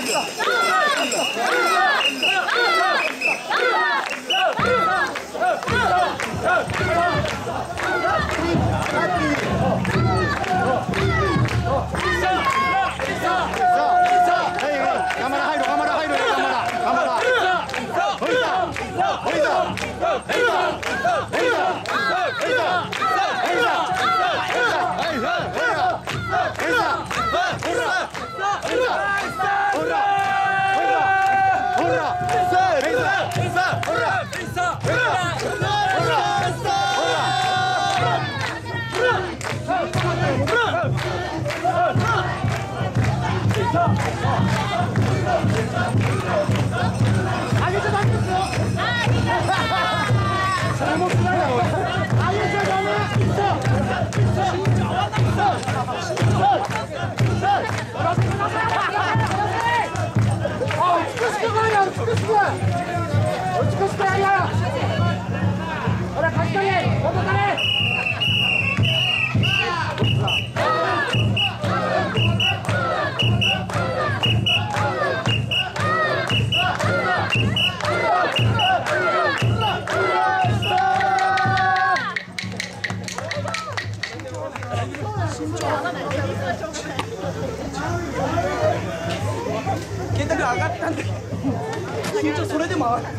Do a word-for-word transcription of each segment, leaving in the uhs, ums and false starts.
健太君上がったんだけど身長それでも上がる。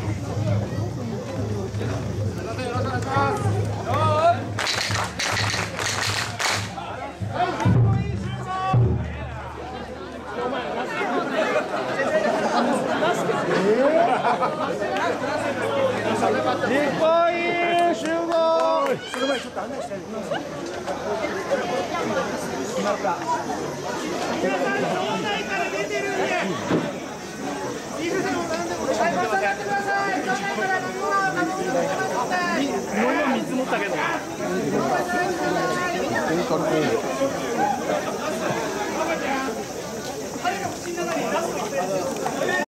日本員集合。 その前にちょっと案内したいです。決まった。皆さん場内から出てるんで。リーグさんも並んでください。場内ってください。場内から飲み物を頼んでください。飲み物水持ったけど。